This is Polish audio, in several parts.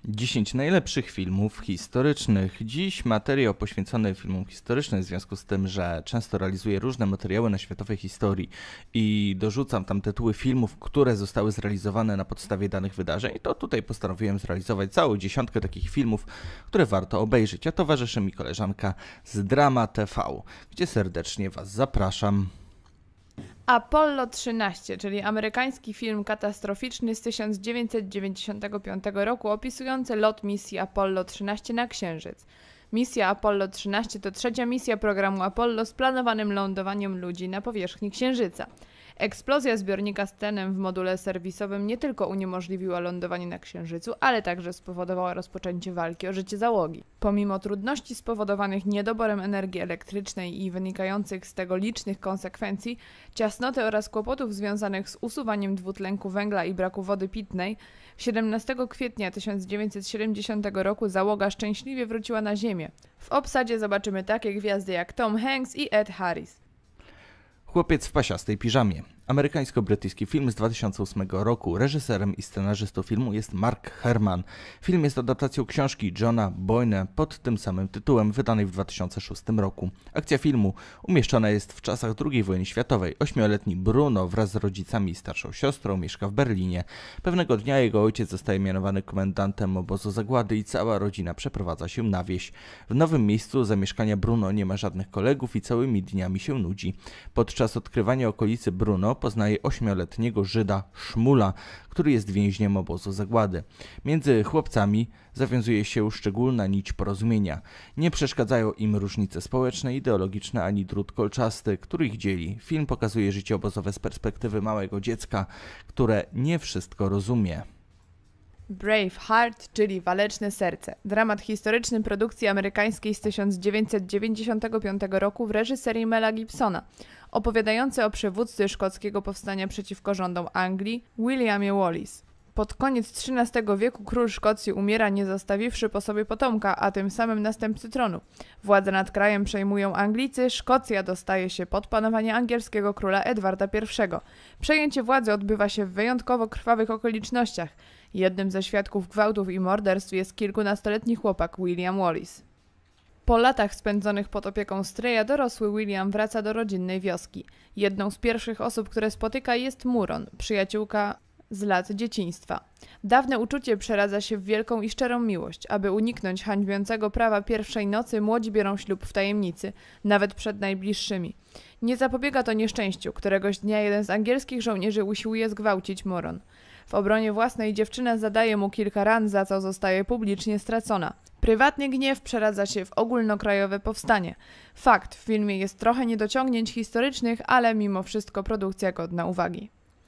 10 najlepszych filmów historycznych. Dziś materiał poświęcony filmom historycznym w związku z tym, że często realizuję różne materiały na światowej historii i dorzucam tam tytuły filmów, które zostały zrealizowane na podstawie danych wydarzeń. To tutaj postanowiłem zrealizować całą dziesiątkę takich filmów, które warto obejrzeć, a towarzyszy mi koleżanka z Drama TV, gdzie serdecznie Was zapraszam. Apollo 13, czyli amerykański film katastroficzny z 1995 roku opisujący lot misji Apollo 13 na Księżyc. Misja Apollo 13 to trzecia misja programu Apollo z planowanym lądowaniem ludzi na powierzchni Księżyca. Eksplozja zbiornika z tlenem w module serwisowym nie tylko uniemożliwiła lądowanie na Księżycu, ale także spowodowała rozpoczęcie walki o życie załogi. Pomimo trudności spowodowanych niedoborem energii elektrycznej i wynikających z tego licznych konsekwencji, ciasnoty oraz kłopotów związanych z usuwaniem dwutlenku węgla i braku wody pitnej, 17 kwietnia 1970 roku załoga szczęśliwie wróciła na Ziemię. W obsadzie zobaczymy takie gwiazdy jak Tom Hanks i Ed Harris. Chłopiec w pasiastej piżamie. Amerykańsko-brytyjski film z 2008 roku. Reżyserem i scenarzystą filmu jest Mark Herman. Film jest adaptacją książki Johna Boyne pod tym samym tytułem, wydanej w 2006 roku. Akcja filmu umieszczona jest w czasach II wojny światowej. 8-letni Bruno wraz z rodzicami i starszą siostrą mieszka w Berlinie. Pewnego dnia jego ojciec zostaje mianowany komendantem obozu zagłady i cała rodzina przeprowadza się na wieś. W nowym miejscu zamieszkania Bruno nie ma żadnych kolegów i całymi dniami się nudzi. Podczas odkrywania okolicy Bruno poznaje 8-letniego Żyda Szmula, który jest więźniem obozu zagłady. Między chłopcami zawiązuje się szczególna nić porozumienia. Nie przeszkadzają im różnice społeczne, ideologiczne ani drut kolczasty, który ich dzieli. Film pokazuje życie obozowe z perspektywy małego dziecka, które nie wszystko rozumie. Braveheart, czyli Waleczne Serce. Dramat historyczny produkcji amerykańskiej z 1995 roku w reżyserii Mela Gibsona, opowiadający o przywódcy szkockiego powstania przeciwko rządom Anglii, Williamie Wallace. Pod koniec XIII wieku król Szkocji umiera, nie zostawiwszy po sobie potomka, a tym samym następcy tronu. Władzę nad krajem przejmują Anglicy, Szkocja dostaje się pod panowanie angielskiego króla Edwarda I. Przejęcie władzy odbywa się w wyjątkowo krwawych okolicznościach. Jednym ze świadków gwałtów i morderstw jest kilkunastoletni chłopak William Wallace. Po latach spędzonych pod opieką stryja, dorosły William wraca do rodzinnej wioski. Jedną z pierwszych osób, które spotyka, jest Muron, przyjaciółka z lat dzieciństwa. Dawne uczucie przeradza się w wielką i szczerą miłość. Aby uniknąć hańbiącego prawa pierwszej nocy, młodzi biorą ślub w tajemnicy, nawet przed najbliższymi. Nie zapobiega to nieszczęściu. Któregoś dnia jeden z angielskich żołnierzy usiłuje zgwałcić Muron. W obronie własnej dziewczyna zadaje mu kilka ran, za co zostaje publicznie stracona. Prywatny gniew przeradza się w ogólnokrajowe powstanie. Fakt, w filmie jest trochę niedociągnięć historycznych, ale mimo wszystko produkcja godna uwagi.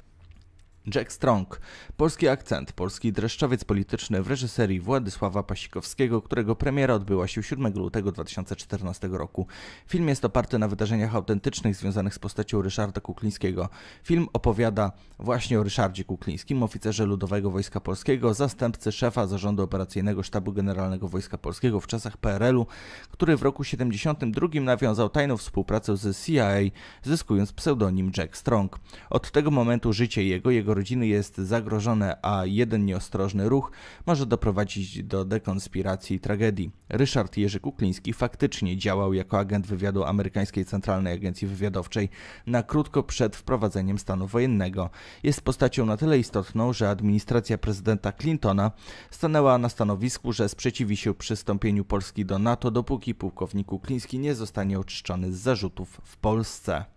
Jack Strong. Polski akcent, polski dreszczowiec polityczny w reżyserii Władysława Pasikowskiego, którego premiera odbyła się 7 lutego 2014 roku. Film jest oparty na wydarzeniach autentycznych związanych z postacią Ryszarda Kuklińskiego. Film opowiada właśnie o Ryszardzie Kuklińskim, oficerze Ludowego Wojska Polskiego, zastępcy szefa Zarządu Operacyjnego Sztabu Generalnego Wojska Polskiego w czasach PRL-u, który w roku 1972 nawiązał tajną współpracę z CIA, zyskując pseudonim Jack Strong. Od tego momentu życie jego rodziny jest zagrożone, a jeden nieostrożny ruch może doprowadzić do dekonspiracji i tragedii. Ryszard Jerzy Kukliński faktycznie działał jako agent wywiadu amerykańskiej Centralnej Agencji Wywiadowczej na krótko przed wprowadzeniem stanu wojennego. Jest postacią na tyle istotną, że administracja prezydenta Clintona stanęła na stanowisku, że sprzeciwi się przystąpieniu Polski do NATO, dopóki pułkownik Kukliński nie zostanie oczyszczony z zarzutów w Polsce.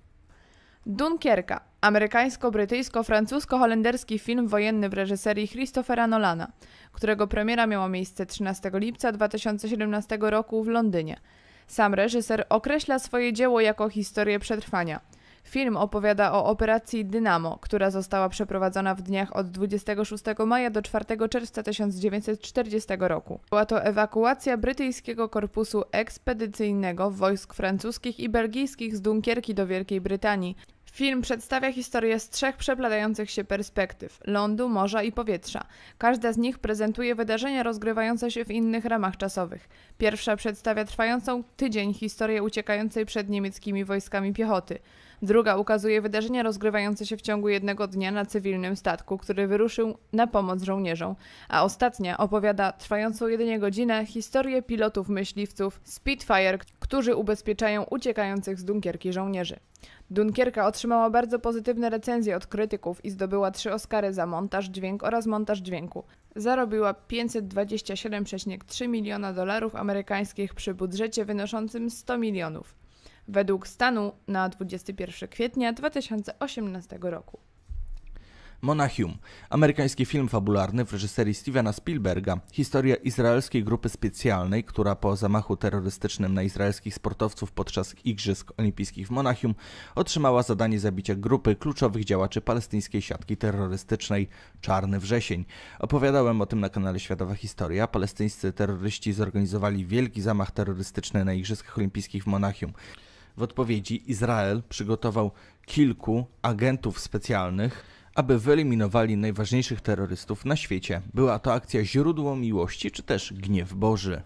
Dunkierka. Amerykańsko-brytyjsko-francusko-holenderski film wojenny w reżyserii Christophera Nolana, którego premiera miała miejsce 13 lipca 2017 roku w Londynie. Sam reżyser określa swoje dzieło jako historię przetrwania. Film opowiada o operacji Dynamo, która została przeprowadzona w dniach od 26 maja do 4 czerwca 1940 roku. Była to ewakuacja brytyjskiego korpusu ekspedycyjnego wojsk francuskich i belgijskich z Dunkierki do Wielkiej Brytanii. Film przedstawia historię z trzech przeplatających się perspektyw – lądu, morza i powietrza. Każda z nich prezentuje wydarzenia rozgrywające się w innych ramach czasowych. Pierwsza przedstawia trwającą tydzień historię uciekającej przed niemieckimi wojskami piechoty. Druga ukazuje wydarzenia rozgrywające się w ciągu jednego dnia na cywilnym statku, który wyruszył na pomoc żołnierzom, a ostatnia opowiada trwającą jedynie godzinę historię pilotów myśliwców Spitfire, którzy ubezpieczają uciekających z Dunkierki żołnierzy. Dunkierka otrzymała bardzo pozytywne recenzje od krytyków i zdobyła 3 Oscary za montaż, dźwięk oraz montaż dźwięku. Zarobiła $527,3 miliona amerykańskich przy budżecie wynoszącym 100 milionów. Według stanu na 21 kwietnia 2018 roku. Monachium. Amerykański film fabularny w reżyserii Stevena Spielberga. Historia izraelskiej grupy specjalnej, która po zamachu terrorystycznym na izraelskich sportowców podczas Igrzysk Olimpijskich w Monachium otrzymała zadanie zabicia grupy kluczowych działaczy palestyńskiej siatki terrorystycznej Czarny Wrzesień. Opowiadałem o tym na kanale Światowa Historia. Palestyńscy terroryści zorganizowali wielki zamach terrorystyczny na Igrzyskach Olimpijskich w Monachium. W odpowiedzi Izrael przygotował kilku agentów specjalnych, aby wyeliminowali najważniejszych terrorystów na świecie. Była to akcja źródło miłości, czy też gniew Boży.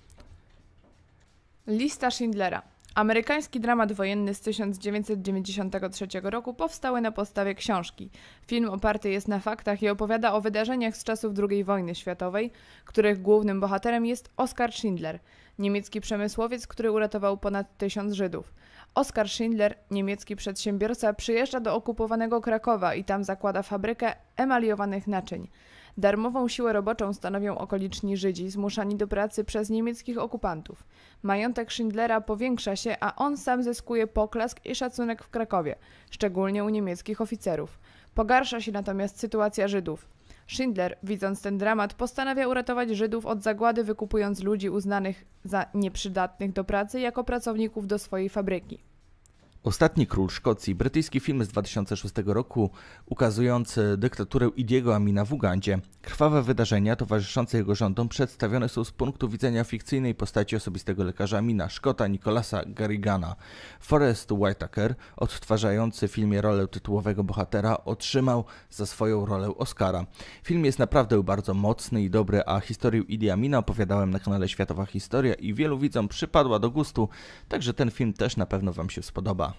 Lista Schindlera. Amerykański dramat wojenny z 1993 roku powstały na podstawie książki. Film oparty jest na faktach i opowiada o wydarzeniach z czasów II wojny światowej, których głównym bohaterem jest Oskar Schindler, niemiecki przemysłowiec, który uratował ponad 1000 Żydów. Oskar Schindler, niemiecki przedsiębiorca, przyjeżdża do okupowanego Krakowa i tam zakłada fabrykę emaliowanych naczyń. Darmową siłę roboczą stanowią okoliczni Żydzi zmuszani do pracy przez niemieckich okupantów. Majątek Schindlera powiększa się, a on sam zyskuje poklask i szacunek w Krakowie, szczególnie u niemieckich oficerów. Pogarsza się natomiast sytuacja Żydów. Schindler, widząc ten dramat, postanawia uratować Żydów od zagłady, wykupując ludzi uznanych za nieprzydatnych do pracy jako pracowników do swojej fabryki. Ostatni król Szkocji, brytyjski film z 2006 roku ukazujący dyktaturę Idiego Amina w Ugandzie. Krwawe wydarzenia towarzyszące jego rządom przedstawione są z punktu widzenia fikcyjnej postaci osobistego lekarza Amina, Szkota Nicholasa Garrigana. Forest Whitaker, odtwarzający w filmie rolę tytułowego bohatera, otrzymał za swoją rolę Oscara. Film jest naprawdę bardzo mocny i dobry, a historię Idi Amina opowiadałem na kanale Światowa Historia i wielu widzom przypadła do gustu, także ten film też na pewno Wam się spodoba.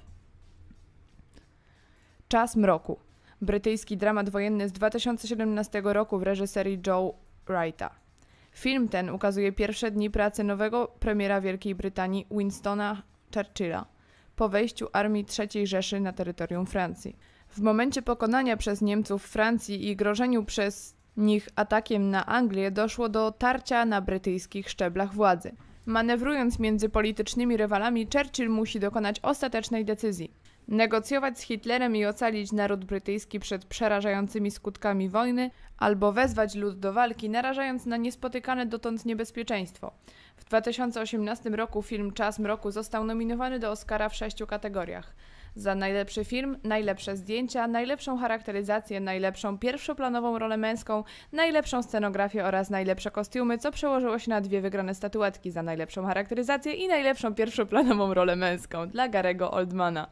Czas mroku. Brytyjski dramat wojenny z 2017 roku w reżyserii Joe Wrighta. Film ten ukazuje pierwsze dni pracy nowego premiera Wielkiej Brytanii Winstona Churchilla po wejściu armii III Rzeszy na terytorium Francji. W momencie pokonania przez Niemców Francji i grożeniu przez nich atakiem na Anglię doszło do tarcia na brytyjskich szczeblach władzy. Manewrując między politycznymi rywalami, Churchill musi dokonać ostatecznej decyzji. Negocjować z Hitlerem i ocalić naród brytyjski przed przerażającymi skutkami wojny, albo wezwać lud do walki, narażając na niespotykane dotąd niebezpieczeństwo. W 2018 roku film Czas mroku został nominowany do Oscara w 6 kategoriach. Za najlepszy film, najlepsze zdjęcia, najlepszą charakteryzację, najlepszą pierwszoplanową rolę męską, najlepszą scenografię oraz najlepsze kostiumy, co przełożyło się na 2 wygrane statuetki za najlepszą charakteryzację i najlepszą pierwszoplanową rolę męską dla Gary'ego Oldmana.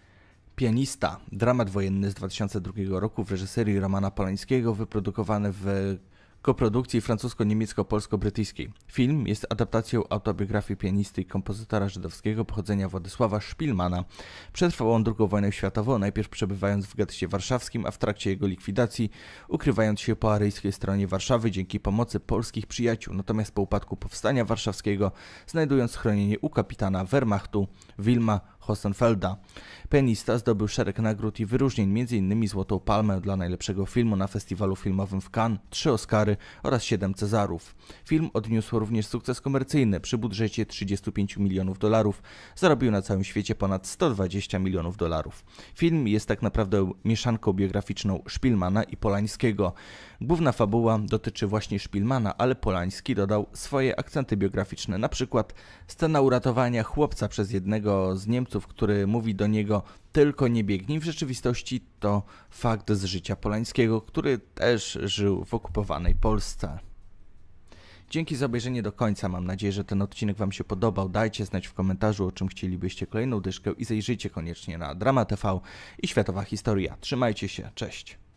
Pianista, dramat wojenny z 2002 roku w reżyserii Romana Polańskiego, wyprodukowany w koprodukcji francusko-niemiecko-polsko-brytyjskiej. Film jest adaptacją autobiografii pianisty i kompozytora żydowskiego pochodzenia Władysława Szpilmana. Przetrwał on II wojnę światową, najpierw przebywając w getcie warszawskim, a w trakcie jego likwidacji ukrywając się po aryjskiej stronie Warszawy dzięki pomocy polskich przyjaciół. Natomiast po upadku powstania warszawskiego znajdując schronienie u kapitana Wehrmachtu Wilma Hosenfelda. Pianista zdobył szereg nagród i wyróżnień, m.in. Złotą Palmę dla najlepszego filmu na festiwalu filmowym w Cannes, 3 Oscary oraz 7 Cezarów. Film odniósł również sukces komercyjny. Przy budżecie $35 milionów zarobił na całym świecie ponad $120 milionów. Film jest tak naprawdę mieszanką biograficzną Szpilmana i Polańskiego. Główna fabuła dotyczy właśnie Szpilmana, ale Polański dodał swoje akcenty biograficzne, na przykład scena uratowania chłopca przez jednego z Niemców, który mówi do niego: tylko nie biegnij. W rzeczywistości to fakt z życia Polańskiego, który też żył w okupowanej Polsce. Dzięki za obejrzenie do końca. Mam nadzieję, że ten odcinek Wam się podobał. Dajcie znać w komentarzu, o czym chcielibyście kolejną dyszkę i zajrzyjcie koniecznie na Drama TV i Światowa Historia. Trzymajcie się, cześć!